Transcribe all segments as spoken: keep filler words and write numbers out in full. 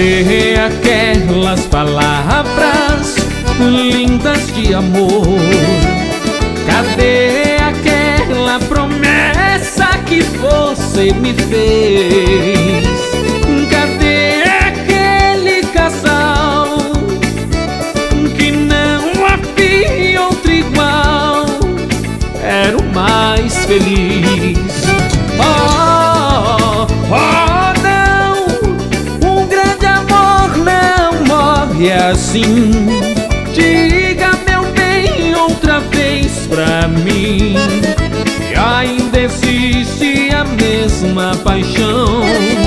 Cadê aquelas palavras lindas de amor? Cadê aquela promessa que você me fez? Cadê aquele casal que não havia outro igual? Era o mais feliz. Oh, oh, não, um grande amor não morre assim. Diga, meu bem, outra vez pra mim, que ainda existe a mesma paixão.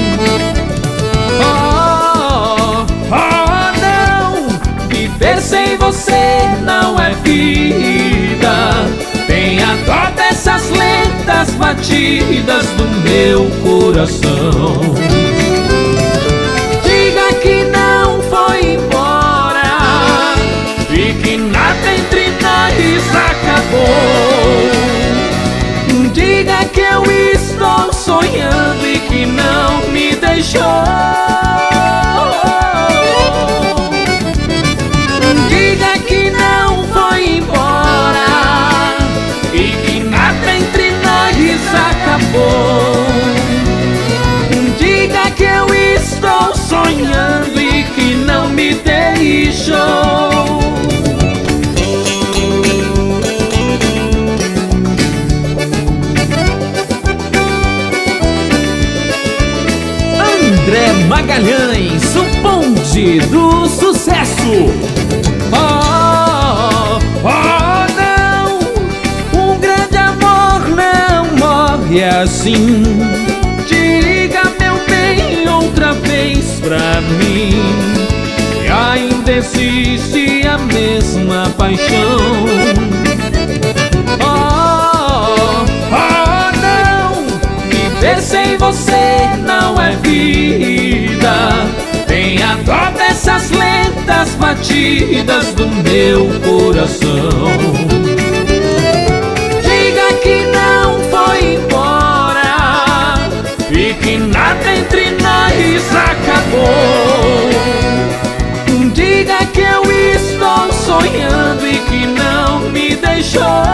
Oh, oh, não, viver sem você não é vida. Tenha dó dessas lentas batidas do meu coração. Diga que não foi embora e que nada entre nós acabou. Diga que eu estou sonhando e que não me deixou. Diga que não foi embora e que nada entre nós acabou. Diga que eu estou sonhando e que não me deixou. André Magalhães, o bonde do sucesso. Oh, oh, não, um grande amor não morre assim. Diga, meu bem, outra vez pra mim, que ainda existe a mesma paixão. Oh, oh, não, viver sem você não é vida. Tenha dó dessas lentas batidas do meu coração. Diga que não foi embora e que nada entre nós acabou. Diga que eu estou sonhando e que não me deixou.